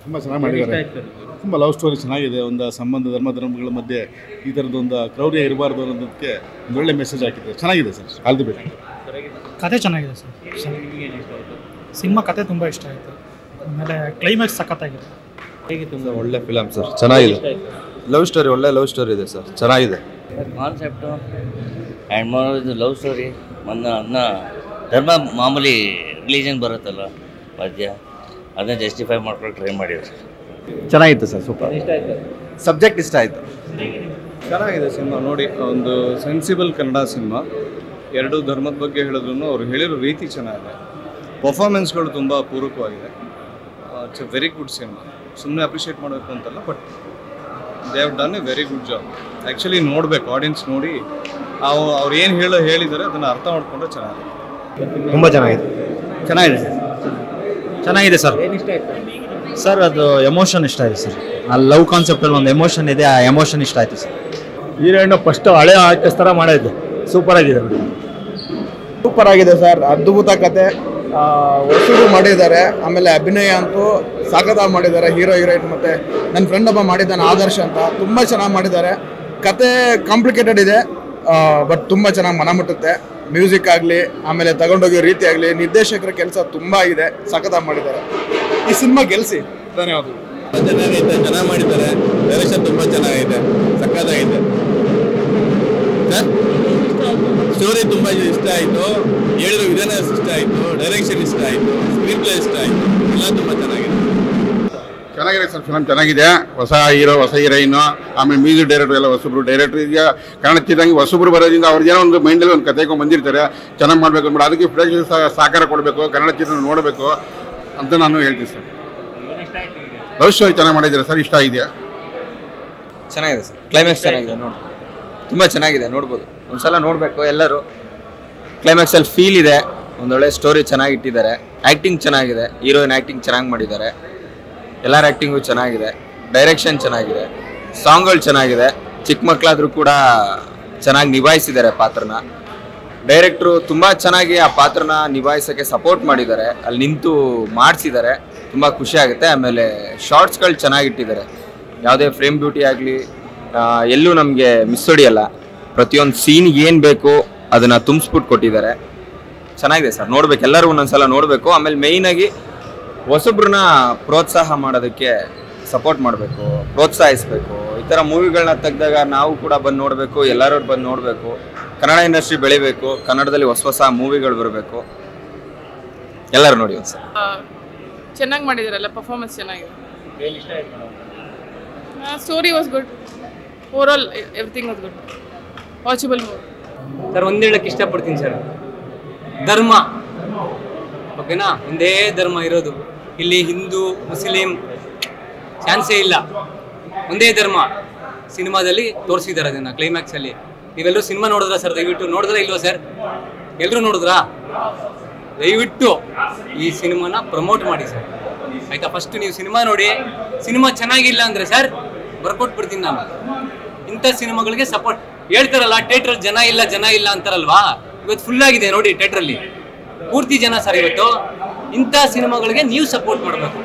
ತುಂಬ ಚೆನ್ನಾಗಿ ಮಾಡಿದ್ದಾರೆ. ತುಂಬ ಲವ್ ಸ್ಟೋರಿ ಚೆನ್ನಾಗಿದೆ. ಒಂದು ಸಂಬಂಧ ಧರ್ಮಗಳ ಮಧ್ಯೆ ಈ ಥರದ್ದೊಂದು ಕ್ರೌರ್ಯ ಇರಬಾರ್ದು ಅನ್ನೋದಕ್ಕೆ ಒಂದು ಒಳ್ಳೆ ಮೆಸೇಜ್ ಹಾಕಿದ್ದಾರೆ. ಚೆನ್ನಾಗಿದೆ ಸರ್. All the best. ಕತೆ ಚೆನ್ನಾಗಿದೆ ಸರ್. ಸಿನಿಮಾ ಕತೆ ತುಂಬ ಇಷ್ಟ ಆಯಿತು. ಆಮೇಲೆ ಕ್ಲೈಮ್ಯಾಕ್ಸ್ ಸಖತ್ತಾಗಿದೆ. ಒಳ್ಳೆ ಫಿಲಮ್ ಸರ್, ಚೆನ್ನಾಗಿದೆ. ಲವ್ ಸ್ಟೋರಿ, ಒಳ್ಳೆ ಲವ್ ಸ್ಟೋರಿ ಇದೆ ಸರ್, ಚೆನ್ನಾಗಿದೆ. ಕಾನ್ಸೆಪ್ಟು ಆ್ಯಂಡ್ ಮೋರ್ ಇದು ಲವ್ ಸ್ಟೋರಿ. ಅನ್ನ ಧರ್ಮ ಮಾಮೂಲಿ ರಿಲೀಜನ್ ಬರುತ್ತಲ್ಲ ಮಧ್ಯ, ಅದನ್ನ ಜಸ್ಟಿಫೈ ಮಾಡ್ಕೊಂಡು ಟ್ರೈ ಮಾಡಿದ್ರು ಸರ್. ಚೆನ್ನಾಗಿತ್ತು ಸರ್, ಸೂಪರ್. ಸಬ್ಜೆಕ್ಟ್ ಇಷ್ಟ ಆಯಿತು. ಚೆನ್ನಾಗಿದೆ ಸಿನಿಮಾ ನೋಡಿ. ಒಂದು ಸೆನ್ಸಿಬಲ್ ಕನ್ನಡ ಸಿನಿಮಾ. ಎರಡು ಧರ್ಮದ ಬಗ್ಗೆ ಹೇಳಿದ್ರು ಅವ್ರು ಹೇಳಿರೋ ರೀತಿ ಚೆನ್ನಾಗಿದೆ. ಪರ್ಫಾರ್ಮೆನ್ಸ್ಗಳು ತುಂಬ ಪೂರಕವಾಗಿದೆ. It's a very good cinema. ಸುಮ್ಮನೆ ಅಪ್ರಿಷಿಯೇಟ್ ಮಾಡಬೇಕು ಅಂತಲ್ಲ, but they have done a very good job. Actually ನೋಡಬೇಕು, ಆಡಿಯನ್ಸ್ ನೋಡಿ ಅವ್ರು ಏನು ಹೇಳಿದ್ದಾರೆ ಅದನ್ನು ಅರ್ಥ ಮಾಡಿಕೊಂಡ್ರೆ ಚೆನ್ನಾಗಿದೆ. ತುಂಬ ಚೆನ್ನಾಗಿದೆ. ಚೆನ್ನಾಗಿದೆ ಸರ್, ಚೆನ್ನಾಗಿದೆ ಸರ್. ಸರ್ ಅದು ಎಮೋಷನ್ ಇಷ್ಟ ಆಯಿತು ಸರ್. ಆ ಲವ್ ಕಾನ್ಸೆಪ್ಟಲ್ಲಿ ಒಂದು ಎಮೋಷನ್ ಇದೆ, ಆ ಎಮೋಷನ್ ಇಷ್ಟ ಆಯಿತು ಸರ್. ಹೀರೋಯಿನ್ ಫಸ್ಟ್ ಹಳೆ ಆರ್ಟಿಸ್ಟ್ ಥರ ಮಾಡಿದ್ದು ಸೂಪರ್ ಆಗಿದೆ ನೋಡಿ. ಸೂಪರ್ ಆಗಿದೆ ಸರ್. ಅದ್ಭುತ ಕತೆ. ಹೊಸದು ಮಾಡಿದ್ದಾರೆ. ಆಮೇಲೆ ಅಭಿನಯ ಅಂತೂ ಸಾಕದಾಗಿ ಮಾಡಿದ್ದಾರೆ. ಹೀರೋಯಿನ್ ಮತ್ತು ನನ್ನ ಫ್ರೆಂಡ್ ಒಬ್ಬ ಮಾಡಿದ್ದಾನೆ ಆದರ್ಶ ಅಂತ, ತುಂಬ ಚೆನ್ನಾಗಿ ಮಾಡಿದ್ದಾರೆ. ಕತೆ ಕಾಂಪ್ಲಿಕೇಟೆಡ್ ಇದೆ, ಬಟ್ ತುಂಬ ಚೆನ್ನಾಗಿ ಮನ ಮುಟ್ಟುತ್ತೆ. ಮ್ಯೂಸಿಕ್ ಆಗಲಿ, ಆಮೇಲೆ ತಗೊಂಡೋಗೋ ರೀತಿ ಆಗಲಿ, ನಿರ್ದೇಶಕರ ಕೆಲಸ ತುಂಬ ಇದೆ, ಸಖತ್ತಾಗಿ ಮಾಡಿದ್ದಾರೆ. ಈ ಸಿನಿಮಾ ಗೆಲ್ಲಿಸಿ. ಧನ್ಯವಾದಗಳು. ಚೆನ್ನಾಗೈತೆ, ಚೆನ್ನಾಗಿ ಮಾಡಿದ್ದಾರೆ. ಡೈರೆಕ್ಷನ್ ತುಂಬ ಚೆನ್ನಾಗೈತೆ, ಸಕ್ಕತ್ತಾಗೈತೆ ಸರ್. ಸ್ಟೋರಿ ತುಂಬ ಇಷ್ಟ ಆಯಿತು. ಹೇಳಿರೋ ವಿಧಾನ ಇಷ್ಟ ಆಯಿತು, ಡೈರೆಕ್ಷನ್ ಇಷ್ಟ ಆಯಿತು, ಸ್ಕ್ರೀನ್ ಪ್ಲೇ ಇಷ್ಟ ಆಯಿತು, ಎಲ್ಲ ತುಂಬ ಚೆನ್ನಾಗಿದೆ. ಚೆನ್ನಾಗಿದೆ ಸರ್. ಫಿಲಮ್ ಚೆನ್ನಾಗಿದೆ. ಹೊಸ ಹೀರೋ, ಹೊಸ ಹೀರೋಯಿನು, ಆಮೇಲೆ ಮ್ಯೂಸಿಕ್ ಡೈರೆಕ್ಟರ್ ಎಲ್ಲ ಹೊಸಬ್ರು ಡೈರೆಕ್ಟರ್. ಈಗ ಕನ್ನಡ ಚಿತ್ರರಂಗ ಹೊಸಬ್ರು ಬರೋದ್ರಿಂದ ಅವ್ರದ್ದೇನೋ ಒಂದು ಮೈಂಡಲ್ಲಿ ಒಂದು ಕತೆಗೆ ಬಂದಿರ್ತಾರೆ, ಚೆನ್ನಾಗಿ ಮಾಡಬೇಕು ಅಂದ್ಬಿಟ್ಟು ಅದಕ್ಕೆ ಪ್ರೇಕ್ಷಕರು ಸಹಕಾರ ಕೊಡಬೇಕು, ಕನ್ನಡ ಚಿತ್ರ ನೋಡಬೇಕು ಅಂತ ನಾನು ಹೇಳ್ತೀನಿ ಸರ್. ಲವ್ ಸ್ಟೋರಿ ಚೆನ್ನಾಗಿ ಮಾಡಿದ್ದಾರೆ ಸರ್, ಇಷ್ಟ ಇದೆಯಾ? ಚೆನ್ನಾಗಿದೆ ಸರ್. ಕ್ಲೈಮ್ಯಾಕ್ಸ್ ಚೆನ್ನಾಗಿದೆ, ನೋಡಿ ತುಂಬ ಚೆನ್ನಾಗಿದೆ, ನೋಡ್ಬೋದು. ಒಂದ್ಸಲ ನೋಡಬೇಕು ಎಲ್ಲರೂ. ಕ್ಲೈಮ್ಯಾಕ್ಸಲ್ಲಿ ಫೀಲ್ ಇದೆ. ಒಂದೊಳ್ಳೆ ಸ್ಟೋರಿ ಚೆನ್ನಾಗಿ ಇಟ್ಟಿದ್ದಾರೆ. ಆ್ಯಕ್ಟಿಂಗ್ ಚೆನ್ನಾಗಿದೆ. ಹೀರೋಯಿನ್ ಆ್ಯಕ್ಟಿಂಗ್ ಚೆನ್ನಾಗಿ ಮಾಡಿದ್ದಾರೆ. ಎಲ್ಲರ ಆ್ಯಕ್ಟಿಂಗು ಚೆನ್ನಾಗಿದೆ. ಡೈರೆಕ್ಷನ್ ಚೆನ್ನಾಗಿದೆ. ಸಾಂಗ್ಗಳು ಚೆನ್ನಾಗಿದೆ. ಚಿಕ್ಕ ಮಕ್ಕಳಾದರೂ ಕೂಡ ಚೆನ್ನಾಗಿ ನಿಭಾಯಿಸಿದ್ದಾರೆ ಪಾತ್ರನ. ಡೈರೆಕ್ಟ್ರು ತುಂಬ ಚೆನ್ನಾಗಿ ಆ ಪಾತ್ರನ ನಿಭಾಯಿಸೋಕ್ಕೆ ಸಪೋರ್ಟ್ ಮಾಡಿದ್ದಾರೆ. ಅಲ್ಲಿ ನಿಂತು ಮಾಡಿಸಿದ್ದಾರೆ. ತುಂಬ ಖುಷಿ ಆಗುತ್ತೆ. ಆಮೇಲೆ ಶಾರ್ಟ್ಸ್ಗಳು ಚೆನ್ನಾಗಿಟ್ಟಿದ್ದಾರೆ. ಯಾವುದೇ ಫ್ರೇಮ್ ಬ್ಯೂಟಿ ಆಗಲಿ ಎಲ್ಲೂ ನಮಗೆ ಮಿಸ್ ಹೊಡಿಯಲ್ಲ. ಪ್ರತಿಯೊಂದು ಸೀನ್ಗೆ ಏನು ಬೇಕು ಅದನ್ನು ತುಂಬಿಸ್ಬಿಟ್ಟು ಕೊಟ್ಟಿದ್ದಾರೆ. ಚೆನ್ನಾಗಿದೆ ಸರ್, ನೋಡ್ಬೇಕು. ಎಲ್ಲರೂ ಒಂದೊಂದ್ಸಲ ನೋಡಬೇಕು. ಆಮೇಲೆ ಮೇಯ್ನಾಗಿ ಹೊಸಬ್ರನ್ನ ಪ್ರೋತ್ಸಾಹ ಮಾಡೋದಕ್ಕೆ ಸಪೋರ್ಟ್ ಮಾಡಬೇಕು, ಪ್ರೋತ್ಸಾಹಿಸಬೇಕು. ಈ ಥರ ಮೂವಿಗಳನ್ನ ತೆಗೆದಾಗ ನಾವು ಕೂಡ ಬಂದು ನೋಡಬೇಕು, ಎಲ್ಲರೂ ಬಂದು ನೋಡಬೇಕು. ಕನ್ನಡ ಇಂಡಸ್ಟ್ರಿ ಬೆಳಿಬೇಕು, ಕನ್ನಡದಲ್ಲಿ ಹೊಸ ಹೊಸ ಮೂವಿಗಳು ಬರಬೇಕು. ಎಲ್ಲರೂ ನೋಡಿ ಒಂದು ಸರ್. ಚೆನ್ನಾಗಿ ಮಾಡಿದಾರಲ್ಲ, ಪರ್ಫಾರ್ಮೆನ್ಸ್ ಚೆನ್ನಾಗಿದೆ. Story was good. Over all everything was good. Watchable movie sir. ಒಂದು ಹೇಳಕ್ಕೆ ಇಷ್ಟಪಡ್ತೀನಿ ಸರ್, ಧರ್ಮ ಓಕೆನಾ, ಒಂದೇ ಧರ್ಮ ಇರೋದು ಇಲ್ಲಿ. ಹಿಂದೂ ಮುಸ್ಲಿಂ ಚಾನ್ಸೇ ಇಲ್ಲ, ಒಂದೇ ಧರ್ಮ. ಸಿನಿಮಾದಲ್ಲಿ ತೋರಿಸಿದ್ದಾರೆ ಅದನ್ನು ಕ್ಲೈಮ್ಯಾಕ್ಸಲ್ಲಿ. ನೀವೆಲ್ಲರೂ ಸಿನಿಮಾ ನೋಡಿದ್ರಾ ಸರ್? ದಯವಿಟ್ಟು ನೋಡಿದ್ರಾ ಇಲ್ವಾ ಸರ್? ಎಲ್ಲರೂ ನೋಡಿದ್ರಾ? ದಯವಿಟ್ಟು ಈ ಸಿನಿಮಾನ ಪ್ರಮೋಟ್ ಮಾಡಿ ಸರ್, ಆಯಿತಾ? ಫಸ್ಟ್ ನೀವು ಸಿನಿಮಾ ನೋಡಿ. ಸಿನಿಮಾ ಚೆನ್ನಾಗಿಲ್ಲ ಅಂದರೆ ಸರ್ ಬರ್ಕೊಟ್ಬಿಡ್ತೀನಿ ನಾನು. ಇಂಥ ಸಿನಿಮಾಗಳಿಗೆ ಸಪೋರ್ಟ್ ಹೇಳ್ತಾರಲ್ಲ, ಥಿಯೇಟ್ರಲ್ಲಿ ಜನ ಇಲ್ಲ ಅಂತಾರಲ್ವಾ? ಇವತ್ತು ಫುಲ್ ಆಗಿದೆ ನೋಡಿ ಥಿಯೇಟ್ರಲ್ಲಿ, ಪೂರ್ತಿ ಜನ ಸರ್. ಇವತ್ತು ಇಂಥ ಸಿನಿಮಾಗಳಿಗೆ ನೀವು ಸಪೋರ್ಟ್ ಮಾಡಬೇಕು.